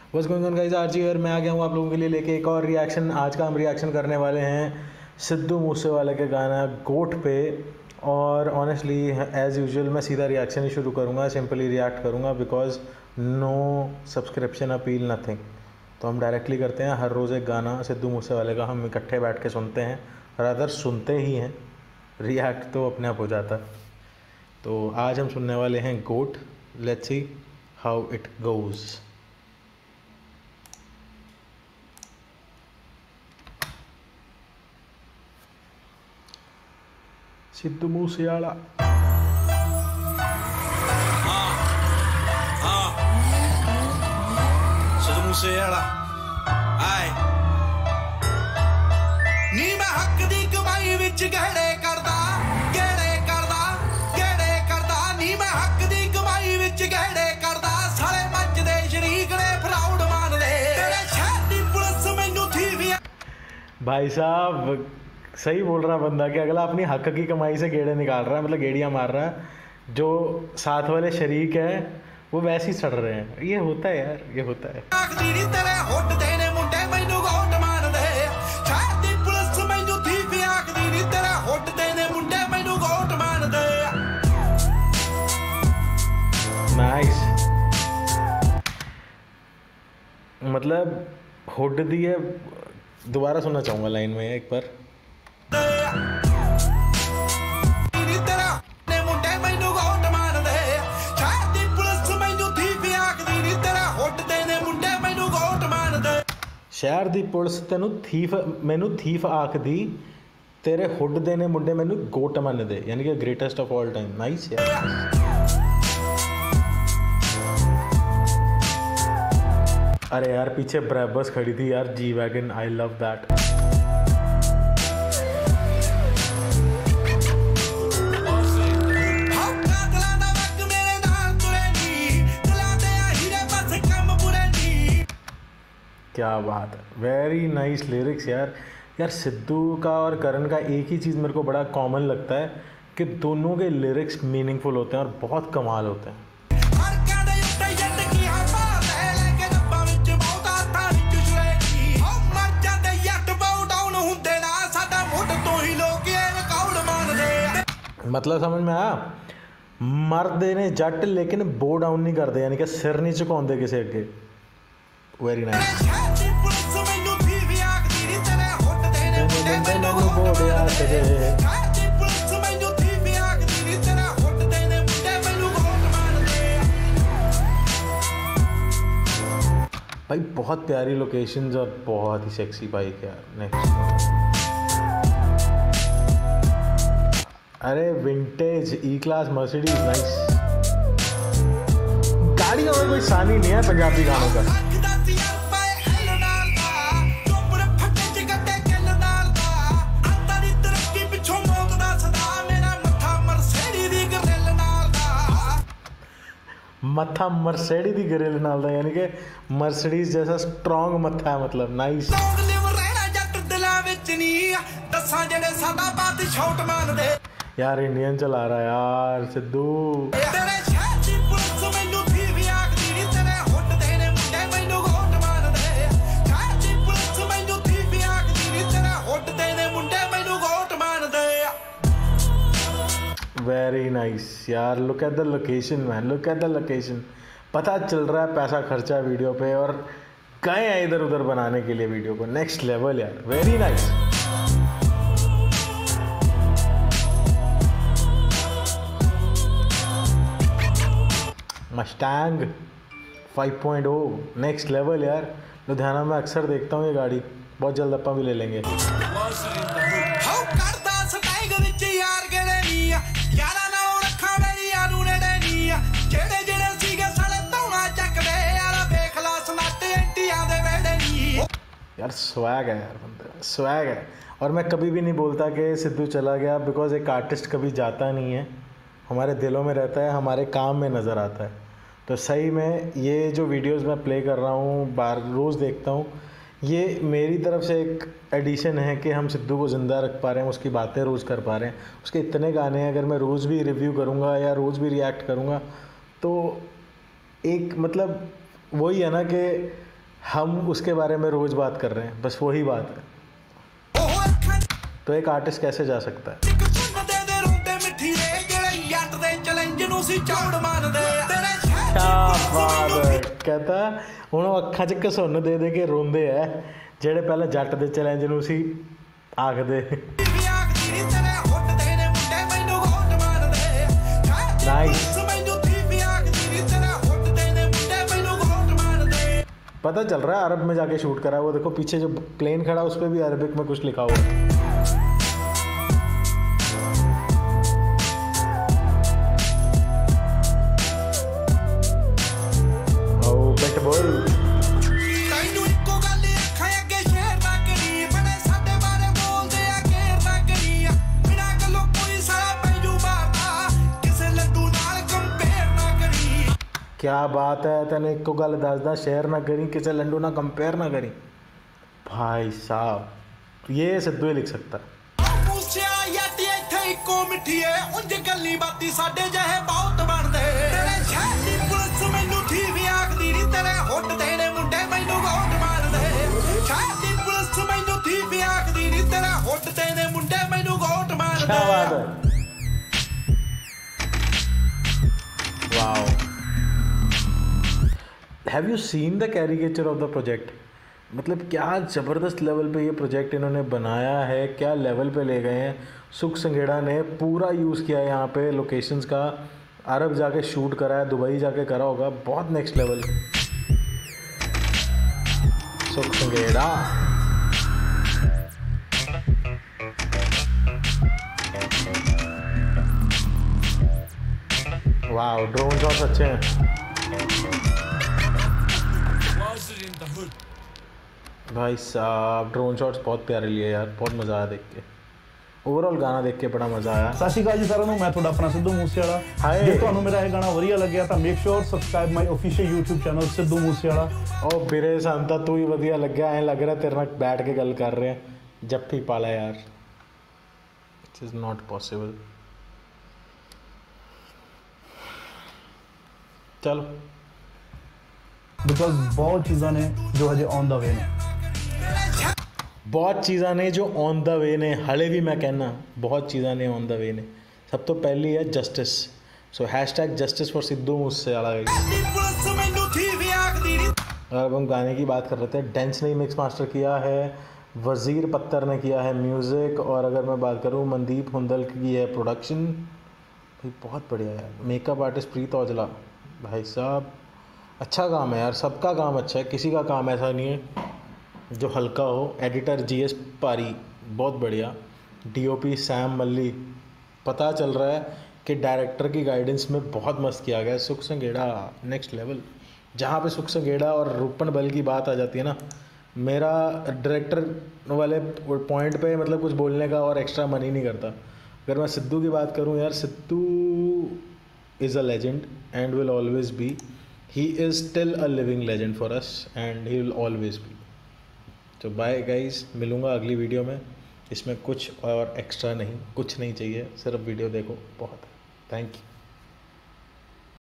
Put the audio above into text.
बस going on guys, RG और मैं आ गया हूँ आप लोगों के लिए लेके एक और रिएक्शन। आज का हम रिएक्शन करने वाले हैं सिद्धू मूसेवाले के गाना गोट पे। और ऑनेस्टली एज़ यूजुअल मैं सीधा रिएक्शन ही शुरू करूँगा, सिंपली रिएक्ट करूँगा because no subscription appeal nothing. तो हम डायरेक्टली करते हैं। हर रोज़ एक गाना सिद्धू मूसेवाले का हम इकट्ठे बैठ के सुनते हैं, रादर सुनते ही हैं, रिएक्ट तो अपने आप हो जाता है। तो आज हम सुनने वाले हैं goat. Let's see how it goes. Sidhu Moosewala Sidhu Moosewala आए नी मैं हक दी कमाई विच गहड़े करदा नी मैं हक दी कमाई विच गहड़े करदा साले मच दे शरीक ने फ्राउड मान दे तेरे शहर दी पुलिस मैनू थी भी। भाई साहब सही बोल रहा बंदा कि अगला अपनी हक की कमाई से गेड़े निकाल रहा है, मतलब गेड़ियाँ मार रहा है। जो साथ वाले शरीक है वो वैसे ही सड़ रहे हैं। ये होता है यार, ये होता है। नाइस, मतलब हुड दी है। दोबारा सुनना चाहूँगा लाइन में एक बार। शहर दी पुलिस तेनू थीफ मैनू थीफ आखदी, तेरे हुड दे ने मुंडे मैनू गोट मनदे, यानी कि greatest of all time. Nice यार। अरे यार पीछे ब्रेबस खड़ी थी यार, G wagon, I love that. क्या बात है, वेरी नाइस लिरिक्स यार। यार सिद्धू का और करण का एक ही चीज़ मेरे को बड़ा कॉमन लगता है कि दोनों के लिरिक्स मीनिंगफुल होते हैं और बहुत कमाल होते हैं। मतलब समझ में आया, मरदे ने जट लेकिन बो डाउन नहीं करते, यानी कि सिर नहीं झुकाते किसी अगे। Very nice. भाई बहुत प्यारी लोकेशंस और बहुत ही सेक्सी बाइक यार। नेक्स्ट, अरे vintage E class Mercedes, nice. गाड़ी और कोई सानी नहीं है पंजाबी गानों का। मत्था मर्सिडीज दी ग्रिल नाल दा, यानी कि मर्सिडीज जैसा स्ट्रॉन्ग मत्था है, मतलब नाइस। यार इंडियन चला रहा है यार सिद्धू। वेरी नाइस यार। Look at the location man, look at the location. पता चल रहा है पैसा खर्चा है वीडियो पे और गए हैं इधर उधर बनाने के लिए वीडियो को। नेक्स्ट लेवल यार, very nice. Mustang 5.0 next level यार। लुधियाना में अक्सर देखता हूँ ये गाड़ी, बहुत जल्द अपन भी ले लेंगे। यार स्वैग है यार, बंदा स्वैग है। और मैं कभी भी नहीं बोलता कि सिद्धू चला गया, बिकॉज एक आर्टिस्ट कभी जाता नहीं है, हमारे दिलों में रहता है, हमारे काम में नज़र आता है। तो सही में ये जो वीडियोस मैं प्ले कर रहा हूँ, बार रोज़ देखता हूँ, ये मेरी तरफ से एक एडिशन है कि हम सिद्धू को ज़िंदा रख पा रहे हैं, उसकी बातें रोज़ कर पा रहे हैं। उसके इतने गाने हैं, अगर मैं रोज़ भी रिव्यू करूँगा या रोज़ भी रिएक्ट करूँगा तो एक मतलब वही है ना कि हम उसके बारे में रोज़ बात कर रहे हैं, बस वही बात है। तो एक आर्टिस्ट कैसे जा सकता है? क्या बात है, कहता उन्होंने अखा च घसुन दे दे के रोंदे है जेड़े पहले जट दे चैलेंज नूं सी आखदे। नाइस। पता चल रहा है अरब में जाके शूट करा है। वो देखो पीछे जो प्लेन खड़ा उस पर भी अरबिक में कुछ लिखा हुआ है। क्या बात है, तेने एक को गल दसदा शेयर ना करी, किसी लंडू ना कंपेयर ना करी। भाई साहब ये सिद्धू ही लिख सकता है। क्या बात है, wow. Have you seen the caricature of the project? मतलब क्या ज़बरदस्त लेवल पे ये प्रोजेक्ट इन्होंने बनाया है, क्या लेवल पे ले गए हैं। सुख संघेड़ा ने पूरा यूज़ किया है यहाँ पे लोकेशंस का। अरब जाके शूट करा है, दुबई जाके करा होगा, बहुत नेक्स्ट लेवल। सुख संघेड़ा वाह, ड्रोन शॉट्स अच्छे हैं भाई साहब। ड्रोन शॉट्स बहुत प्यारे लिए यार, बहुत मज़ा आया देख के। ओवरऑल गाना देख के बड़ा मज़ा आया। सत श्री अकाल जी साਰਿਆਂ ਨੂੰ, मैं ਤੁਹਾਡਾ अपना सिद्धू मूसेवाला। हाय, ਜੇ ਤੁਹਾਨੂੰ ਮੇਰਾ ਇਹ ਗਾਣਾ ਵਧੀਆ ਲੱਗਿਆ ਤਾਂ make sure subscribe my official YouTube channel Sidhu Moosewala. ओ ਵੀਰੇ ਸਾਨੂੰ ਤਾਂ ਤੂੰ ਹੀ ਵਧੀਆ ਲੱਗਿਆ। ਐਂ ਲੱਗ ਰਿਹਾ ਤੇਰੇ ਨਾਲ ਬੈਠ ਕੇ ਗੱਲ ਕਰ ਰਹੇ ਹਾਂ। ਜੱਫੀ ਪਾ ਲੈ यार, इट इज़ नॉट पॉसिबल। चलो, बिकॉज बहुत चीज़ां ने जो हजे ऑन द वे ने, बहुत चीज़ां ने जो ऑन द वे ने, हले भी मैं कहना बहुत चीज़ां ने ऑन द वे ने। सब तो पहली है justice. So hashtag justice for Sidhu Moosewala. अब हम गाने की बात कर रहे थे। डेंस ने मिक्स मास्टर किया है, वज़ीर पत्तर ने किया है म्यूज़िक, और अगर मैं बात करूँ मनदीप हुंदल की है प्रोडक्शन। भाई बहुत बढ़िया यार। मेकअप आर्टिस्ट प्रीत औजला, भाई साहब अच्छा काम है यार। सबका काम अच्छा है, किसी का काम ऐसा नहीं है जो हल्का हो। एडिटर GS पारी, बहुत बढ़िया। DOP Sam Malli. पता चल रहा है कि डायरेक्टर की गाइडेंस में बहुत मस्त किया गया है। सुख संघेड़ा नेक्स्ट लेवल। जहाँ पे सुख संघेड़ा और रूपन बल की बात आ जाती है ना, मेरा डायरेक्टर वाले पॉइंट पे मतलब कुछ बोलने का और एक्स्ट्रा मन ही नहीं करता। अगर मैं सिद्धू की बात करूँ यार, Sidhu is a legend and will always be. He is still a living legend for us and he will always be. तो बाय गाइस, मिलूँगा अगली वीडियो में। इसमें कुछ और एक्स्ट्रा नहीं, कुछ नहीं चाहिए, सिर्फ वीडियो देखो, बहुत है। Thank you.